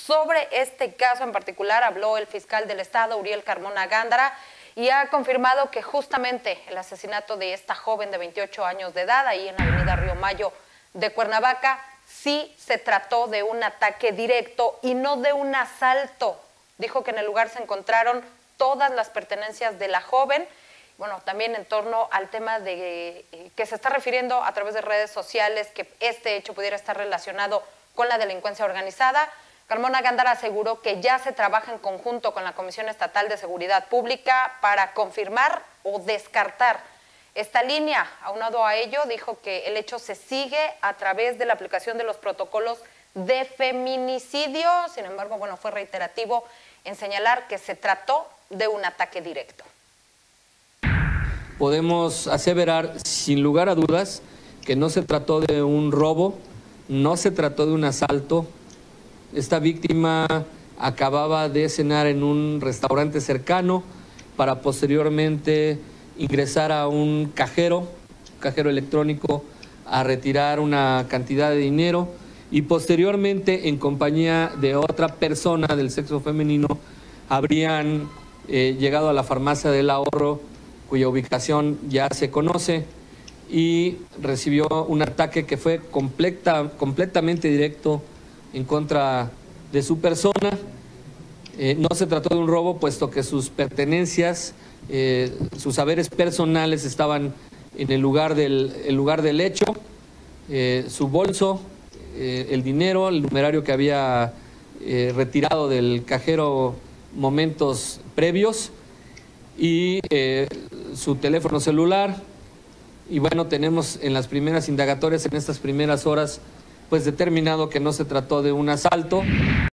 Sobre este caso en particular habló el fiscal del estado, Uriel Carmona Gándara, y ha confirmado que justamente el asesinato de esta joven de 28 años de edad, ahí en la avenida Río Mayo de Cuernavaca, sí se trató de un ataque directo y no de un asalto. Dijo que en el lugar se encontraron todas las pertenencias de la joven. Bueno, también en torno al tema de que se está refiriendo a través de redes sociales que este hecho pudiera estar relacionado con la delincuencia organizada. Carmona Gándara aseguró que ya se trabaja en conjunto con la Comisión Estatal de Seguridad Pública para confirmar o descartar esta línea. Aunado a ello, dijo que el hecho se sigue a través de la aplicación de los protocolos de feminicidio. Sin embargo, bueno, fue reiterativo en señalar que se trató de un ataque directo. Podemos aseverar sin lugar a dudas que no se trató de un robo, no se trató de un asalto. Esta víctima acababa de cenar en un restaurante cercano para posteriormente ingresar a un cajero electrónico, a retirar una cantidad de dinero y posteriormente en compañía de otra persona del sexo femenino habrían llegado a la farmacia del ahorro, cuya ubicación ya se conoce, y recibió un ataque que fue completamente directo en contra de su persona. No se trató de un robo, puesto que sus pertenencias, sus haberes personales estaban en el lugar del hecho, su bolso, el dinero, el numerario que había retirado del cajero momentos previos y su teléfono celular. Y bueno, tenemos en las primeras indagatorias, en estas primeras horas, pues determinado que no se trató de un asalto.